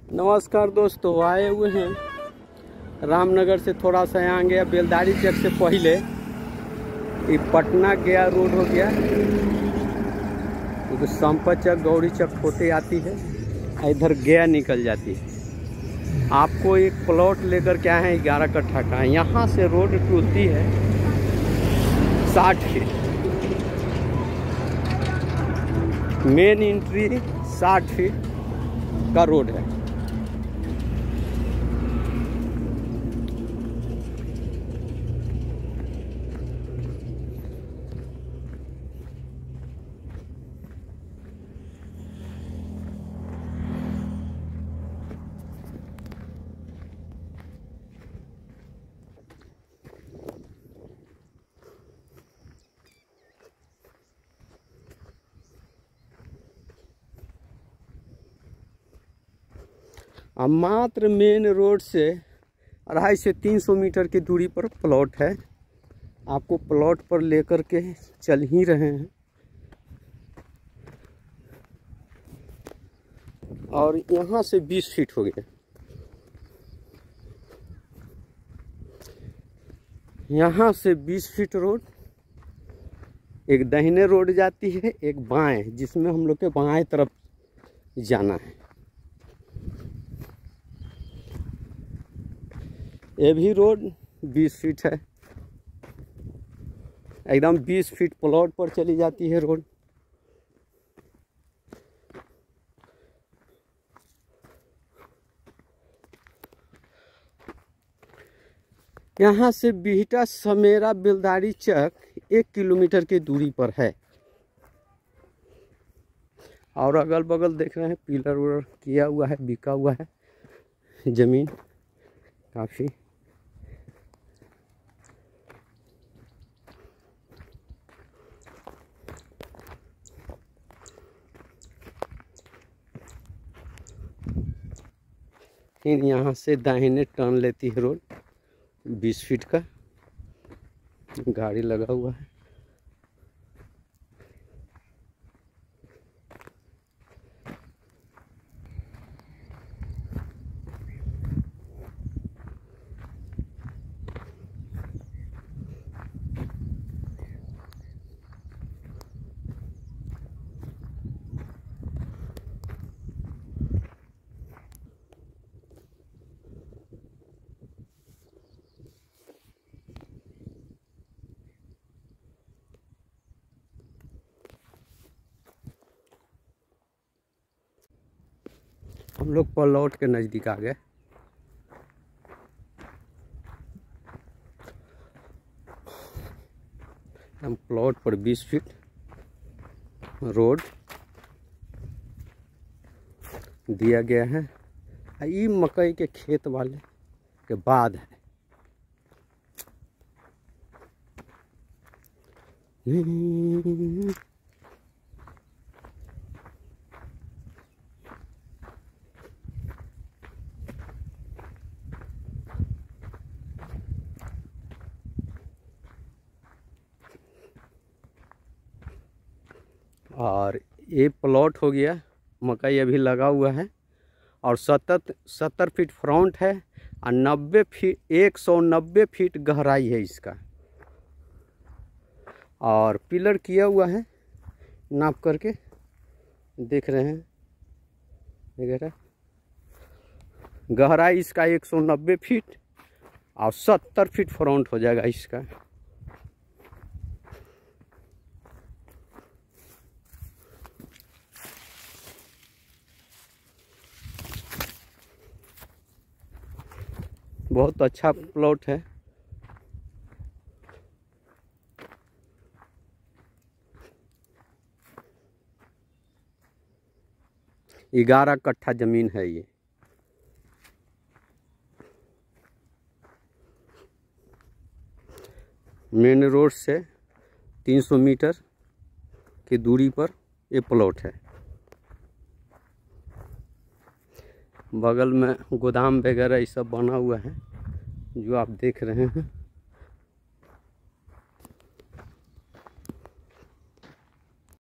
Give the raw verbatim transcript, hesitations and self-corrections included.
नमस्कार दोस्तों, आए हुए हैं रामनगर से थोड़ा सा यहाँ गया बेलदारी चक से पहले ये पटना गया रोड हो गया, तो संपत चक गौरी चक होते आती है, इधर गया निकल जाती है। आपको एक प्लॉट लेकर क्या है ग्यारह कट्ठा का, यहाँ से रोड टूटती है साठ फीट, मेन एंट्री साठ फीट का रोड है। अब मात्र मेन रोड से अढ़ाई से तीन सौ मीटर की दूरी पर प्लॉट है। आपको प्लॉट पर लेकर के चल ही रहे हैं। और यहाँ से बीस फीट हो गए। यहाँ से बीस फीट रोड, एक दाहिने रोड जाती है, एक बाएं, जिसमें हम लोग के बाएं तरफ जाना है। ये भी रोड बीस फीट है, एकदम बीस फीट प्लॉट पर चली जाती है रोड। यहाँ से बिहटा समेरा बेलदारी चक एक किलोमीटर की दूरी पर है। और अगल बगल देख रहे हैं पिलर उलर किया हुआ है, बिका हुआ है ज़मीन काफ़ी। फिर यहाँ से दाहिने टर्न लेती है रोड, बीस फीट का गाड़ी लगा हुआ है। हम लोग प्लॉट के नज़दीक आ गए। हम प्लॉट पर बीस फीट रोड दिया गया है। ये मकई के खेत वाले के बाद है। और ये प्लॉट हो गया, मकई अभी लगा हुआ है। और सत्तर सत्तर फीट फ्रंट है और नब्बे फीट एक सौ नब्बे फीट गहराई है इसका। और पिलर किया हुआ है, नाप करके देख रहे हैं वगैरह। गहराई इसका एक सौ नब्बे फीट और सत्तर फीट फ्रंट हो जाएगा इसका। बहुत अच्छा प्लॉट है। ग्यारह कट्ठा जमीन है ये। मेन रोड से तीन सौ मीटर की दूरी पर ये प्लॉट है। बगल में गोदाम वगैरह ये सब बना हुआ है जो आप देख रहे हैं।